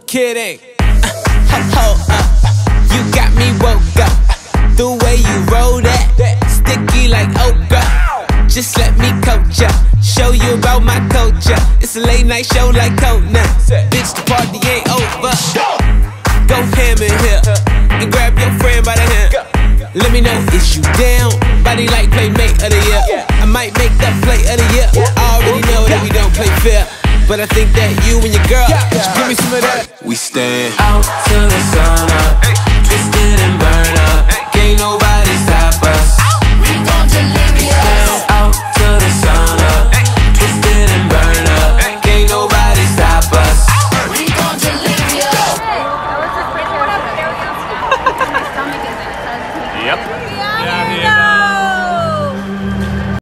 kidding. Hold up, you got me woke up. The way you roll that, sticky like okra. Just let me coach ya, show you about my culture. It's a late night show like Conan. Bitch, the party ain't over. Go ham in here and grab your friend by the hand. Let me know if you down. Body like playmate of the year. I might make that play of the year. I already know that we don't play fair, but I think that you and your girl, give me some of that. We stand out till the sun up.